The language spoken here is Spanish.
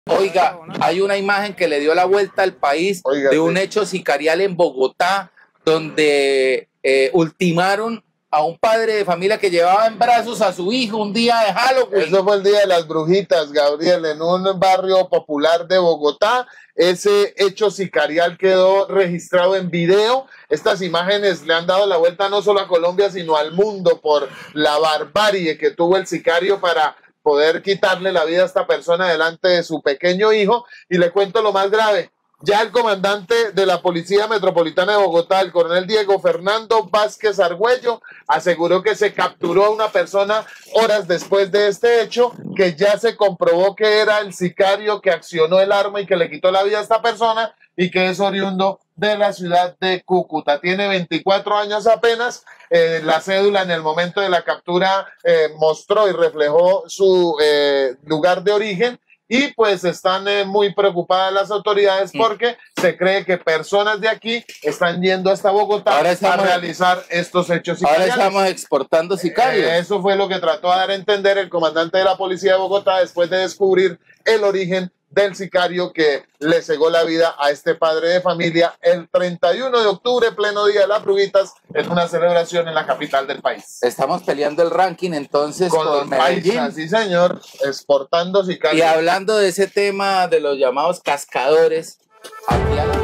Oiga, hay una imagen que le dio la vuelta al país de un hecho sicarial en Bogotá, donde ultimaron a un padre de familia que llevaba en brazos a su hijo un día de Halloween. Eso fue el Día de las Brujitas, Gabriel, en un barrio popular de Bogotá. Ese hecho sicarial quedó registrado en video. Estas imágenes le han dado la vuelta no solo a Colombia, sino al mundo por la barbarie que tuvo el sicario para poder quitarle la vida a esta persona delante de su pequeño hijo. Y le cuento lo más grave. Ya el comandante de la Policía Metropolitana de Bogotá, el coronel Diego Fernando Vázquez Argüello, aseguró que se capturó a una persona horas después de este hecho, que ya se comprobó que era el sicario que accionó el arma y que le quitó la vida a esta persona y que es oriundo de la ciudad de Cúcuta. Tiene 24 años apenas. La cédula en el momento de la captura mostró y reflejó su lugar de origen. Y pues están muy preocupadas las autoridades porque se cree que personas de aquí están yendo hasta Bogotá a realizar estos hechos sicariales. Ahora estamos exportando sicarios. Eso fue lo que trató de dar a entender el comandante de la Policía de Bogotá después de descubrir el origen del sicario que le cegó la vida a este padre de familia el 31 de octubre, pleno Día de las Brujitas, en una celebración en la capital del país. Estamos peleando el ranking entonces con Medellín. Sí, señor, exportando sicarios. Y hablando de ese tema de los llamados cascadores, aquí a la